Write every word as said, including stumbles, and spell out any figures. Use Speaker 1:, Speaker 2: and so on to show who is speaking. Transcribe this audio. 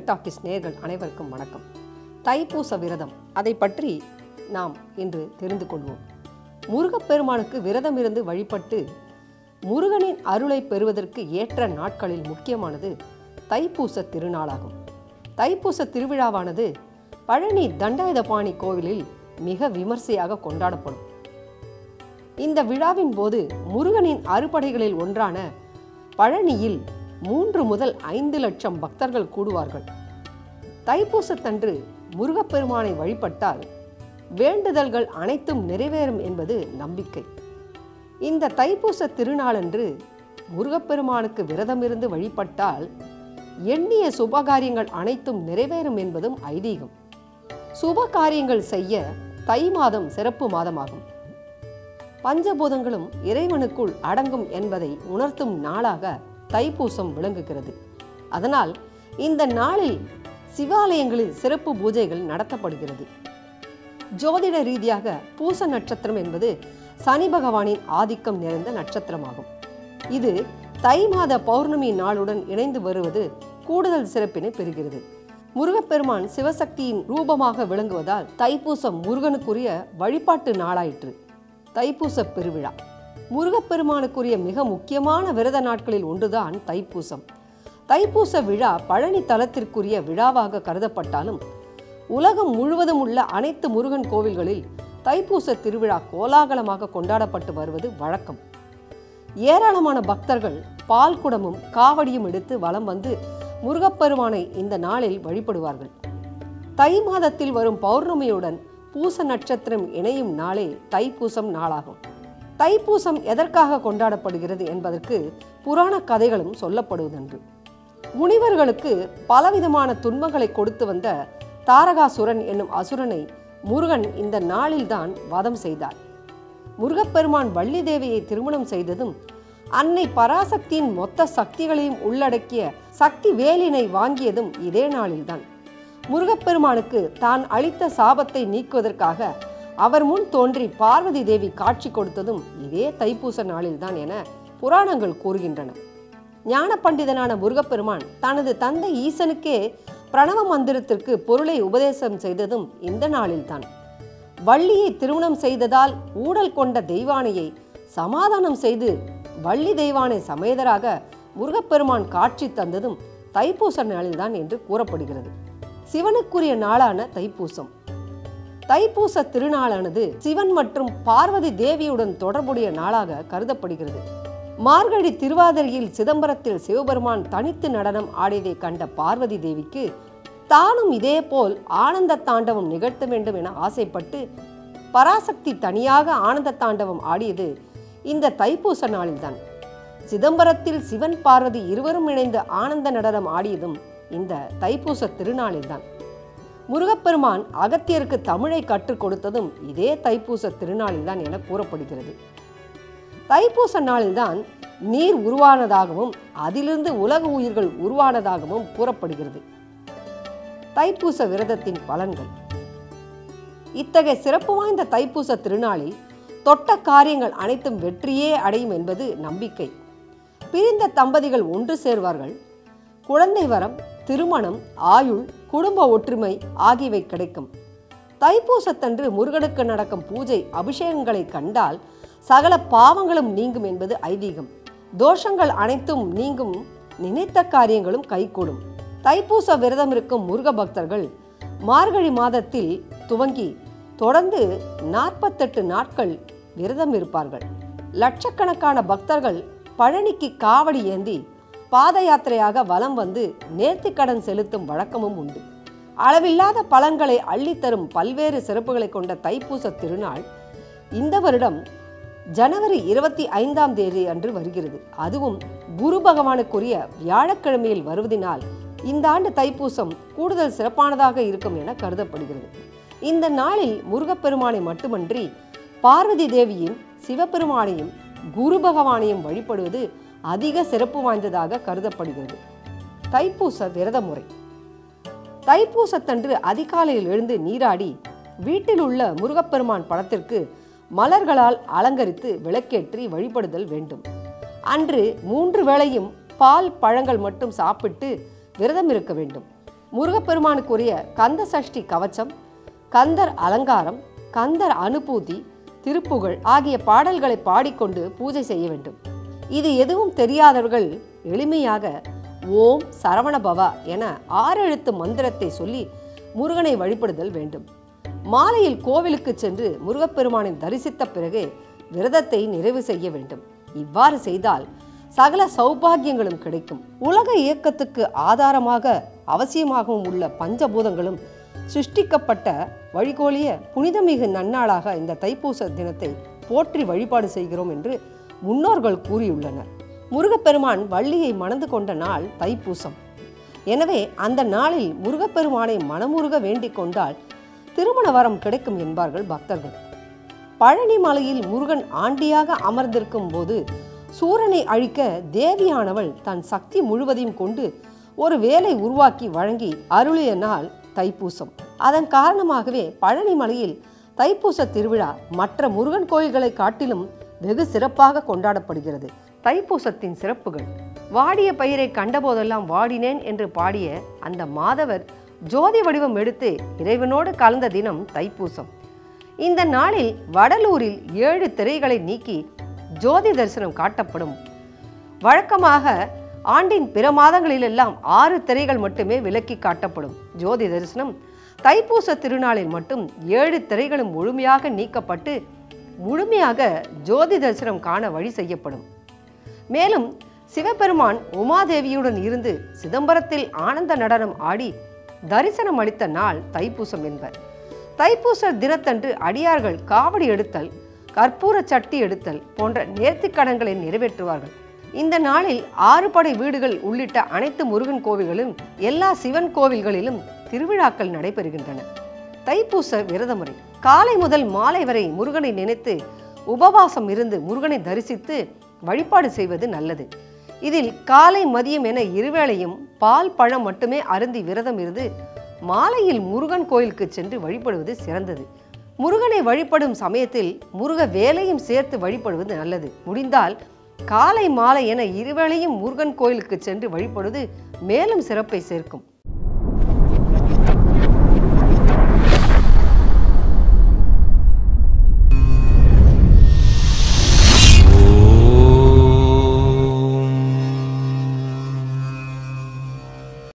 Speaker 1: Secret talkies நேயர்கள் அனைவருக்கும் வணக்கம். தைப்பூச விரதம், அதை பற்றி நாம் இன்று தெரிந்து கொள்வோம். முருகப்பெருமானுக்கு விரதம் இருந்து வழிபட்டு முருகனின் அருளை பெறுவதற்கு ஏற்ற நாட்களில் முக்கியமானது தைப்பூச திருநாளாகும். தைப்பூச திருவிழாவானது பழனி தண்டாயுதபாணி கோவிலில் மிக விமர்சையாக கொண்டாடப்படும். இந்த விழாவின் போது முருகனின் அறுபடைகளில் ஒன்றான பழனியில் மூன்று முதல் ஐந்து லட்சம் பக்தர்கள் கூடுவார்கள். தைப்பூசத்தன்று முருகப்பெருமானை வழிபட்டால் வேண்டுதல்கள் அனைத்தும் நிறைவேறும் என்பது நம்பிக்கை. இந்த தைப்பூச திருநாளன்று முருகப்பெருமானுக்கு விரதமிருந்து வழிபட்டால் எண்ணிய சுபகாரியங்கள் அனைத்தும் நிறைவேறும் என்பதும் ஐதீகம். சுப காரியங்கள் செய்ய தை மாதம் சிறப்பு மாதமாகும். பஞ்சபூதங்களும் இறைவனுக்குள் அடங்கும் என்பதை உணர்த்தும் நாளாக தைப்பூசம் விளங்குகிறது. அதனால் இந்த நாளில் சிவாலயங்களில் சிறப்பு பூஜைகள் நடத்தப்படுகிறது. ஜோதிட ரீதியாக பூச நட்சத்திரம் என்பது சனி பகவானின் ஆதிக்கம் நிறைந்த நட்சத்திரமாகும். இது தை மாத பௌர்ணமி நாளுடன் இணைந்து வருவது கூடுதல் சிறப்பினை பெறுகிறது. முருகப்பெருமான் சிவசக்தியின் ரூபமாக விளங்குவதால் தைப்பூசம் முருகனுக்குரிய வழிபாட்டு நாளாயிற்று. தைப்பூச பெருவிழா முருகப்பெருமானுக்குரிய மிக முக்கியமான விரத நாட்களில் ஒன்றுதான் தைப்பூசம். தைப்பூச விழா பழனி தலத்திற்குரிய விழாவாக கருதப்பட்டாலும் உலகம் முழுவதும் உள்ள அனைத்து முருகன் கோவில்களில் தைப்பூச திருவிழா கோலாகலமாக கொண்டாடப்பட்டு வருவது வழக்கம். ஏராளமான பக்தர்கள் பால் குடமும் காவடியும் எடுத்து வலம் வந்து முருகப்பெருமானை இந்த நாளில் வழிபடுவார்கள். தை மாதத்தில் வரும் பௌர்ணமியுடன் பூச நட்சத்திரம் இணையும் நாளே தைப்பூசம் நாளாகும். தைப்பூசம் எதற்காக கொண்டாடப்படுகிறது என்பதற்கு புராண கதைகளும் சொல்லப்படுவதென்று. முனிவர்களுக்கு பலவிதமான துன்பங்களை கொடுத்து வந்த தாரகாசுரன் என்னும் அசுரனை முருகன் இந்த நாளில்தான் வதம் செய்தார். முருகப்பெருமான் வள்ளி தேவியை திருமணம் செய்ததும் அன்னை பராசக்தியின் மொத்த சக்திகளையும் உள்ளடக்கிய சக்தி வேலினை வாங்கியதும் இதே நாளில்தான். முருகப்பெருமானுக்கு தான் அளித்த சாபத்தை நீக்குவதற்காக அவர் முன் தோன்றி பார்வதி தேவி காட்சி கொடுத்ததும் இதே தைப்பூச நாளில்தான் என புராணங்கள் கூறுகின்றன. ஞான பண்டிதனான முருகப்பெருமான் தனது தந்தை ஈசனுக்கே பிரணவ மந்திரத்திற்கு பொருளை உபதேசம் செய்ததும் இந்த நாளில்தான். வள்ளியை திருமணம் செய்ததால் ஊடல் கொண்ட தெய்வானையை சமாதானம் செய்து வள்ளி தெய்வானை சமேதராக முருகப்பெருமான் காட்சி தந்ததும் தைப்பூச நாளில்தான் என்று கூறப்படுகிறது. சிவனுக்குரிய நாளான தைப்பூசம். தைப்பூச திருநாளானது சிவன் மற்றும் பார்வதி தேவியுடன் தொடர்புடைய நாளாக கருதப்படுகிறது. மார்கழி திருவாதிரையில் சிதம்பரத்தில் சிவபெருமான் தனித்து நடனம் ஆடியதை கண்ட பார்வதி தேவிக்கு தானும் இதே போல் ஆனந்த தாண்டவம் நிகழ்த்த வேண்டும் என ஆசைப்பட்டு பராசக்தி தனியாக ஆனந்த தாண்டவம் ஆடியது இந்த தைப்பூச நாளில்தான். சிதம்பரத்தில் சிவன் பார்வதி இருவரும் இணைந்து ஆனந்த நடனம் ஆடியதும் இந்த தைப்பூச திருநாளில்தான். முருகப்பெருமான் அகத்தியருக்கு தமிழை கற்றுக் கொடுத்ததும் இதே தைப்பூச திருநாளில்தான் என கூறப்படுகிறது. தைப்பூச நாளில்தான் நீர் உருவானதாகவும் அதிலிருந்து உலக உயிர்கள் உருவானதாகவும் கூறப்படுகிறது. தைப்பூச விரதத்தின் பலன்கள். இத்தகைய சிறப்பு வாய்ந்த தைப்பூச திருநாளில் தொட்ட காரியங்கள் அனைத்தும் வெற்றியே அடையும் என்பது நம்பிக்கை. பிரிந்த தம்பதிகள் ஒன்று சேர்வார்கள். குழந்தை வரம், திருமணம், ஆயுள், குடும்ப ஒற்றுமை ஆகியவை கிடைக்கும். தைப்பூசத்தன்று முருகனுக்கு நடக்கும் பூஜை அபிஷேகங்களை கண்டால் சகல பாவங்களும் நீங்கும் என்பது ஐதீகம். தோஷங்கள் அனைத்தும் நீங்கும், நினைத்த காரியங்களும் கைகூடும். தைப்பூச விரதம் இருக்கும் முருக பக்தர்கள் மார்கழி மாதத்தில் துவங்கி தொடர்ந்து நாற்பத்தெட்டு நாட்கள் விரதம் இருப்பார்கள். லட்சக்கணக்கான பக்தர்கள் பழனிக்கு காவடி ஏந்தி பாத யாத்திரையாக வலம் வந்து நேர்த்திக்கடன் செலுத்தும் வழக்கமும் உண்டு. அளவில்லாத பலன்களை அள்ளித்தரும் பல்வேறு சிறப்புகளை கொண்ட தைப்பூச திருநாள் இந்த வருடம் ஜனவரி இருபத்தி ஐந்தாம் தேதி அன்று வருகிறது. அதுவும் குரு பகவானுக்குரிய வியாழக்கிழமையில் வருவதனால் இந்த ஆண்டு தைப்பூசம் கூடுதல் சிறப்பானதாக இருக்கும் என கருதப்படுகிறது. இந்த நாளில் முருகப்பெருமானை மட்டுமன்றி பார்வதி தேவியும் சிவபெருமானையும் குரு பகவானையும் வழிபடுவது அதிக சிறப்பு வாய்ந்ததாக கருதப்படுகிறது. தைப்பூச விரத முறை. தைப்பூசத்தன்று அதிகாலையில் எழுந்து நீராடி வீட்டில் உள்ள முருகப்பெருமான் படத்திற்கு மலர்களால் அலங்கரித்து விளக்கேற்றி வழிபடுதல் வேண்டும். அன்று மூன்று வேளையும் பால் பழங்கள் மட்டும் சாப்பிட்டு விரதம் இருக்க வேண்டும். முருகப்பெருமானுக்குரிய கந்த சஷ்டி கவச்சம், கந்தர் அலங்காரம், கந்தர் அனுபூதி, திருப்புகழ் ஆகிய பாடல்களை பாடிக்கொண்டு பூஜை செய்ய வேண்டும். இது எதுவும் தெரியாதவர்கள் எளிமையாக ஓம் சரவணபவா என ஆறு எழுத்து மந்திரத்தை சொல்லி முருகனை வழிபடுதல் வேண்டும். மாலையில் கோவிலுக்கு சென்று முருகப்பெருமானை தரிசித்த பிறகு விரதத்தை நிறைவு செய்ய வேண்டும். இவ்வாறு செய்தால் சகல சௌபாகியங்களும் கிடைக்கும். உலக இயக்கத்துக்கு ஆதாரமாக அவசியமாகவும் உள்ள பஞ்சபூதங்களும் சிருஷ்டிக்கப்பட்ட வழிகோலிய புனிதமிகு நன்னாளாக இந்த தைப்பூச தினத்தை போற்றி வழிபாடு செய்கிறோம் என்று முன்னோர்கள் கூறியுள்ளனர். முருகப்பெருமான் வள்ளியை மணந்து கொண்ட நாள் தைப்பூசம். எனவே அந்த நாளில் முருகப்பெருமானை மனமுருக வேண்டிக் கொண்டால் திருமண வரம் கிடைக்கும் என்பார்கள் பக்தர்கள். பழனி மலையில் முருகன் ஆண்டியாக அமர்ந்திருக்கும் போது சூரனை அழிக்க தேவியானவள் தன் சக்தி முழுவதையும் கொண்டு ஒரு வேலை உருவாக்கி வழங்கி அருளிய நாள் தைப்பூசம். அதன் காரணமாகவே பழனி மலையில் தைப்பூச திருவிழா மற்ற முருகன் கோயில்களை காட்டிலும் வெகு சிறப்பாக கொண்டாடப்படுகிறது. தைப்பூசத்தின் சிறப்புகள்: வாடிய பயிரை கண்டபோதெல்லாம் வாடினேன் என்று பாடிய அந்த மாதவர் ஜோதி வடிவம் எடுத்து இறைவனோடு கலந்த தினம் தைப்பூசம். இந்த நாளில் வடலூரில் ஏழு திரைகளை நீக்கி ஜோதி தரிசனம் காட்டப்படும். வழக்கமாக ஆண்டின் பிற மாதங்களிலெல்லாம் ஆறு திரைகள் மட்டுமே விலக்கி காட்டப்படும் ஜோதி தரிசனம் தைப்பூச திருநாளில் மட்டும் ஏழு திரைகளும் முழுமையாக நீக்கப்பட்டு முழுமையாக ஜோதி தரிசனம் காண வழி செய்யப்படும். மேலும் சிவபெருமான் உமாதேவியுடன் இருந்து சிதம்பரத்தில் ஆனந்த நடனம் ஆடி தரிசனம் அளித்த நாள் தைப்பூசம் என்பர். தைப்பூச தினத்தன்று அடியார்கள் காவடி எடுத்தல், கற்பூர சட்டி எடுத்தல் போன்ற நேர்த்திக்கடன்களை நிறைவேற்றுவார்கள். இந்த நாளில் ஆறு படை வீடுகள் உள்ளிட்ட அனைத்து முருகன் கோவில்களிலும் எல்லா சிவன் கோவில்களிலும் திருவிழாக்கள் நடைபெறுகின்றன. தைப்பூச விரத முறை: காலை முதல் மாலை வரை முருகனை நினைத்து உபவாசம் இருந்து முருகனை தரிசித்து வழிபாடு செய்வது நல்லது. இதில் காலை மதியம் என இருவேளையும் பால் பழம் மட்டுமே அருந்தி விரதம் இருந்து மாலையில் முருகன் கோயிலுக்கு சென்று வழிபடுவது சிறந்தது. முருகனை வழிபடும் சமயத்தில் முருக வேலையும் சேர்த்து வழிபடுவது நல்லது. முடிந்தால் காலை மாலை என இருவேளையும் முருகன் கோயிலுக்கு சென்று வழிபடுவது மேலும் சிறப்பை சேர்க்கும்.